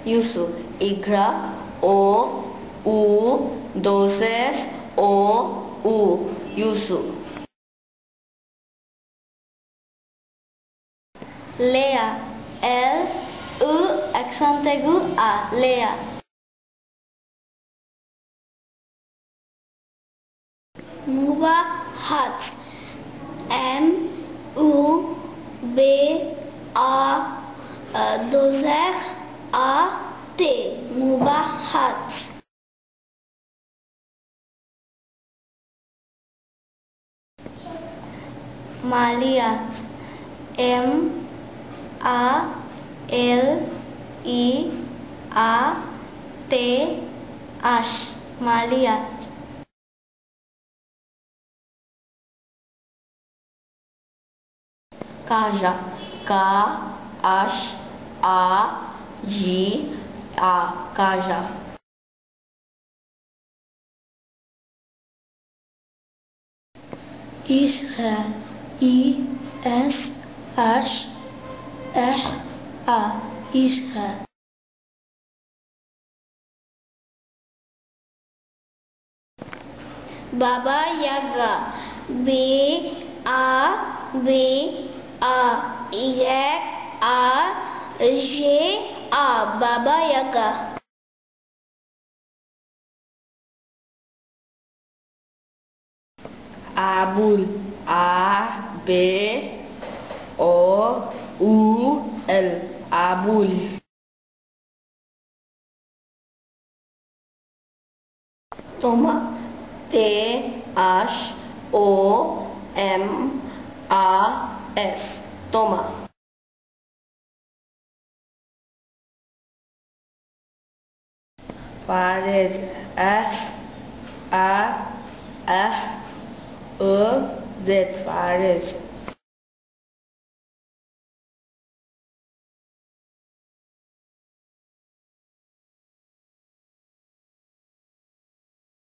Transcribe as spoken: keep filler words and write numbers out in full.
Yusuf. Y, O, U, dos S, O, U. Yusuf. Lea. L, U, accent aigu, A. Lea. Mubahat. M, U, B, A, deux R, A, T. Mubahat. Malia. M, A, L, I, A, T, H. Malia. Kaja. K, H, A, J, A. Kaja. Israel. I, S, H, R, A. Israel. Baba Yaga. B, A, B, A, Y, A, G, A. Baba Yaga. Abul. A, B, O, U, L. Abul. Toma. T, H, O, M, A, S. Toma. Fares. F, A, F, E, Z. Fares.